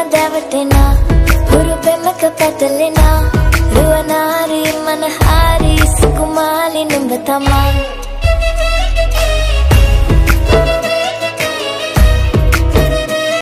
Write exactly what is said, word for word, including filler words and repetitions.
දැවටෙනා හුරු පෙමක පැටලෙනා රුවනාරි මනහාරි සුකුමාලි නුඹ තමා